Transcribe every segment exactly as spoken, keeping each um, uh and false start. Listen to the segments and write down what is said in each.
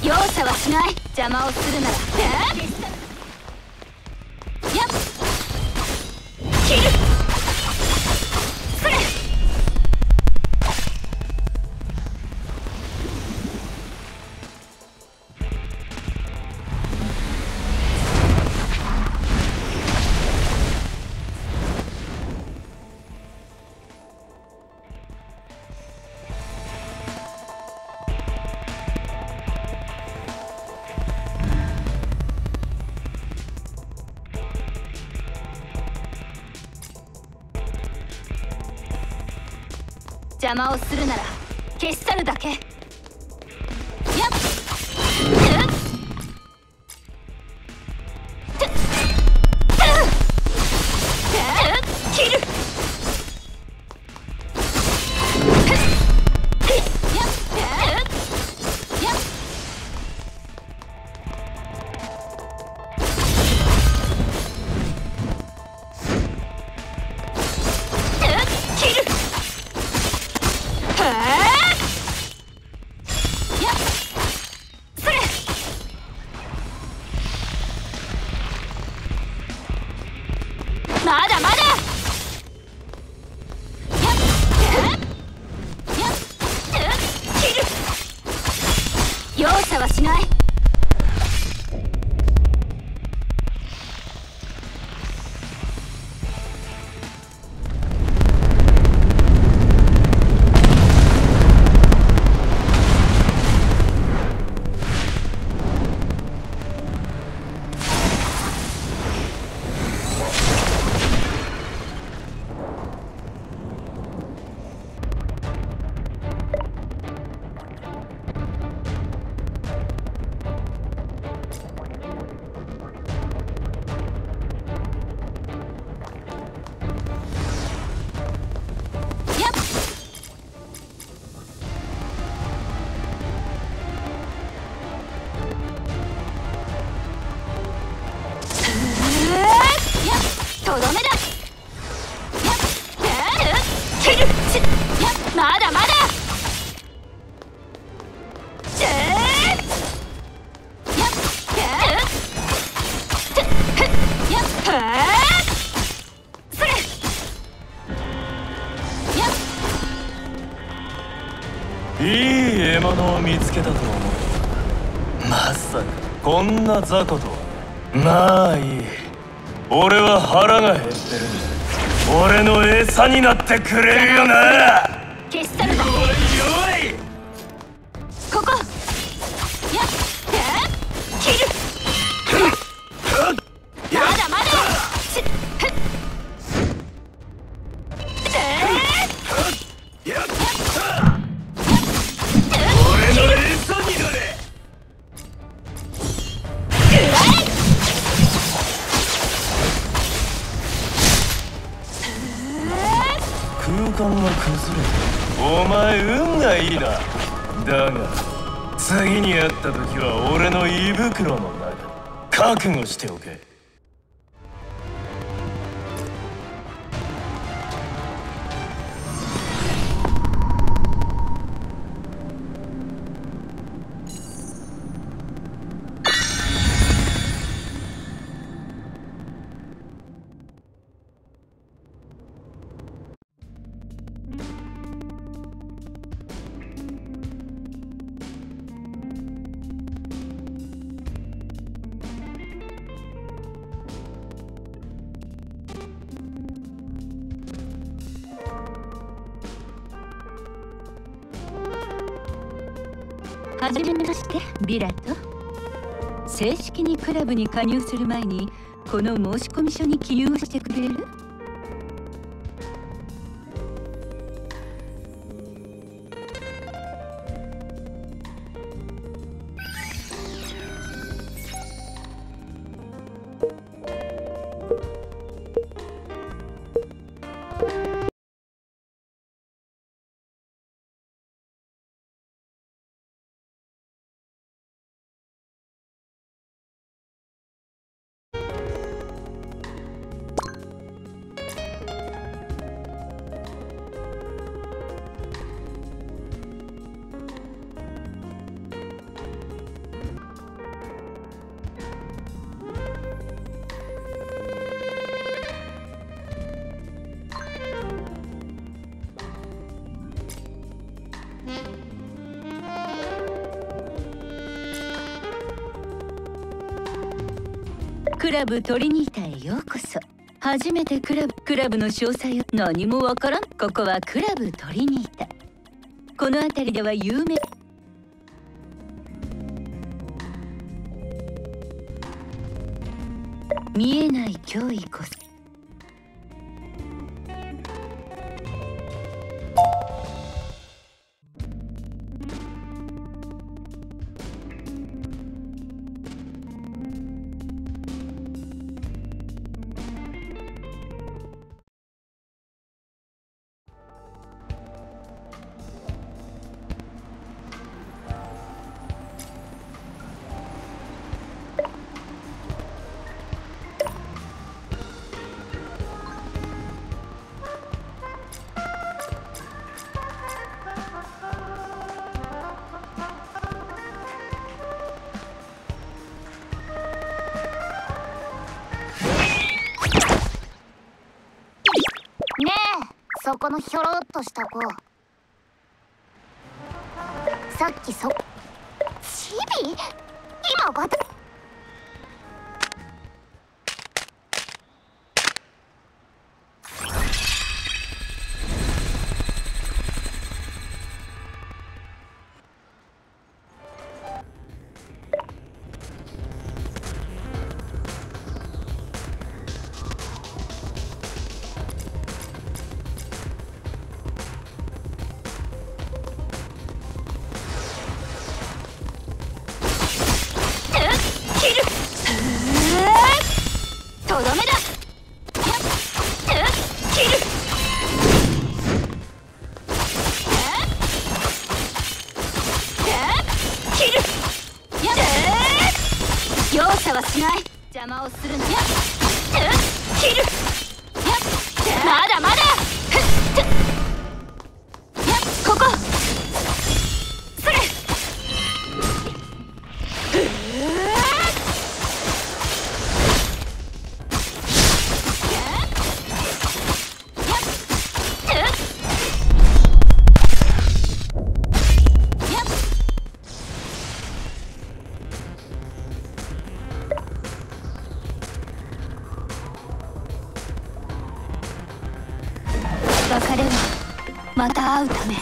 容赦はしない。邪魔をするならやっ切る。それ邪魔をするなら消し去るだけ。やっ切る。まだまだ。切る。容赦はしない。とどめだ。切る。まだまだ。それいい獲物を見つけたと思う。まさかこんな雑魚とは。まあいい、俺は腹が減ってる。俺の餌になってくれるよな。 消し去るだけ。 おいおい、 ここ。やっ切る。まだまだ。 俺の餌になれ。空間が崩れた。お前運がいいな。だが次に会った時は俺の胃袋の中。覚悟しておけ。 はじめまして、ビラト。正式にクラブに加入する前にこの申し込み書に記入をしてくれる？ クラブトリニータへようこそ。初めてクラブクラブの詳細を何もわからん。ここはクラブトリニータ。この辺りでは有名。見えない脅威こそ。 そこのひょろっとした子、さっきそチビ今わたとどめだ。切る。切る。容赦はしない。邪魔をするんだ。切る。まだまだ。ここ。それ。別れはまた会うため。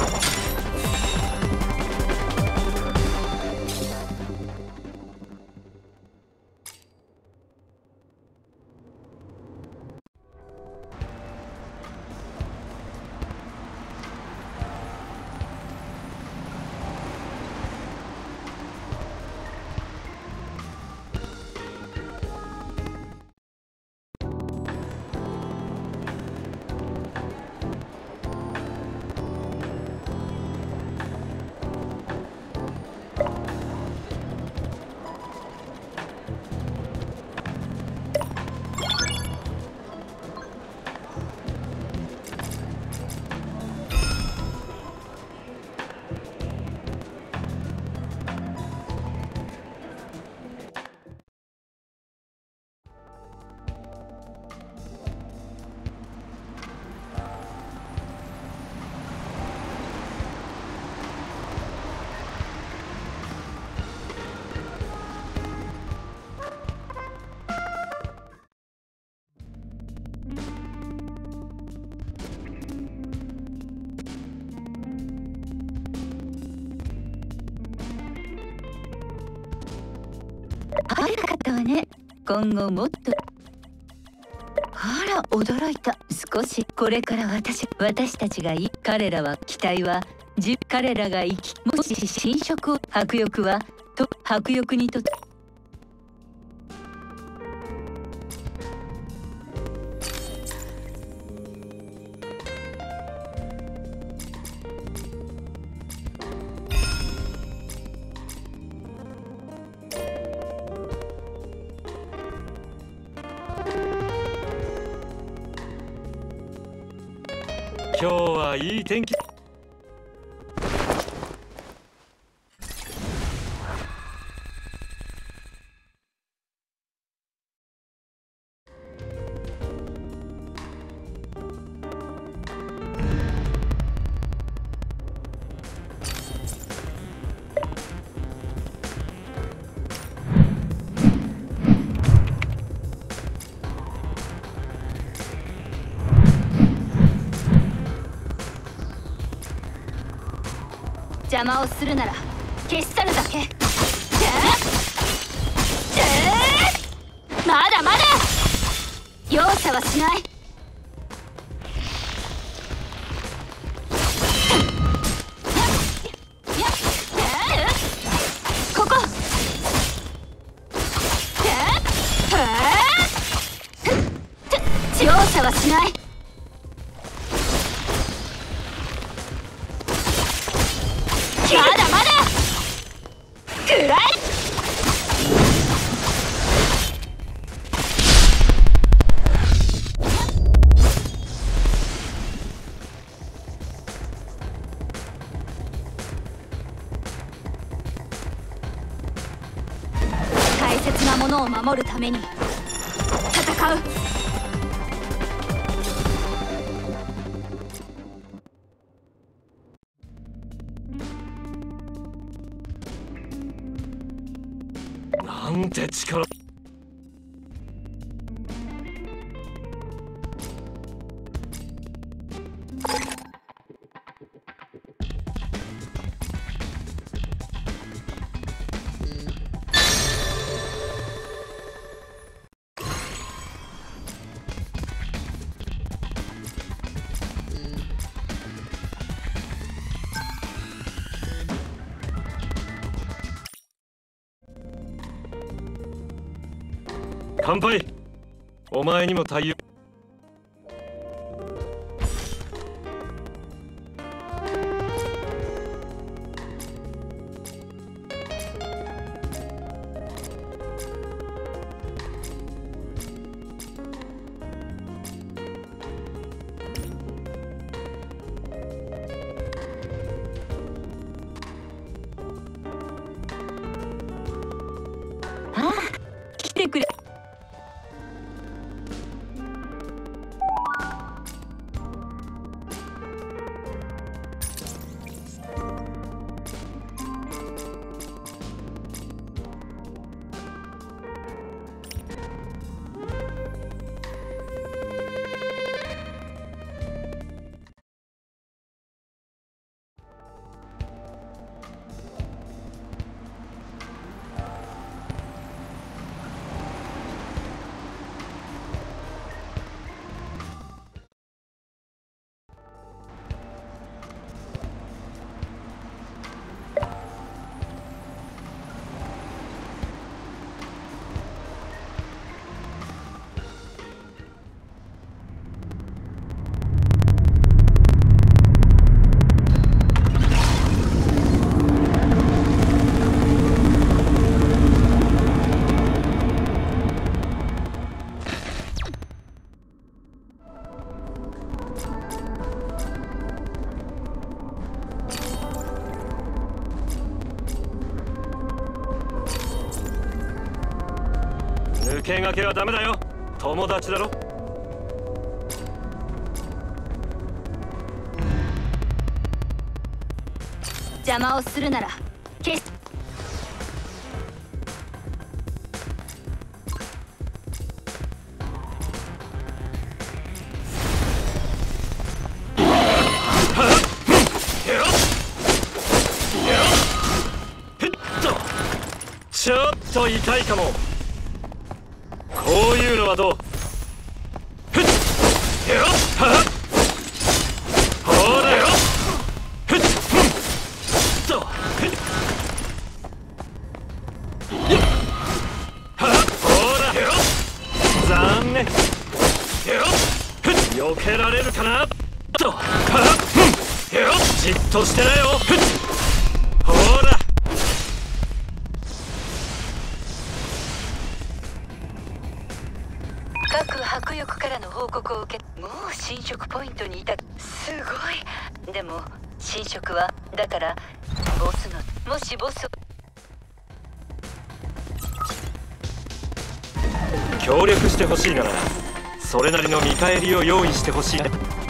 早かったわね。今後もっと。あら驚いた。少しこれから私私たちがいい。彼らは期待はじ彼らが生きもし侵食を迫力はと迫力にとって今日はいい天気。 邪魔をするなら消し去るだけ。まだまだ容赦はしない。ここ容赦はしない。まだまだくらえ。大切なものを守るために戦う。 なんて力。乾杯。お前にも対応。 ああ、来てくれ。 抜け駆けはダメだよ。友達だろ。 邪魔をするなら消し。 ちょっと痛いかも。こういうのはどう？ふっよっはっほらよふっとふっよっはっほらよ残念よっふっ避けられるかなとはっよっじっとしてなよふっほら各迫力からの報告を受け、もう侵食ポイントにいた。すごい。でも侵食はだからボスの、もしボス協力してほしいならそれなりの見返りを用意してほしい。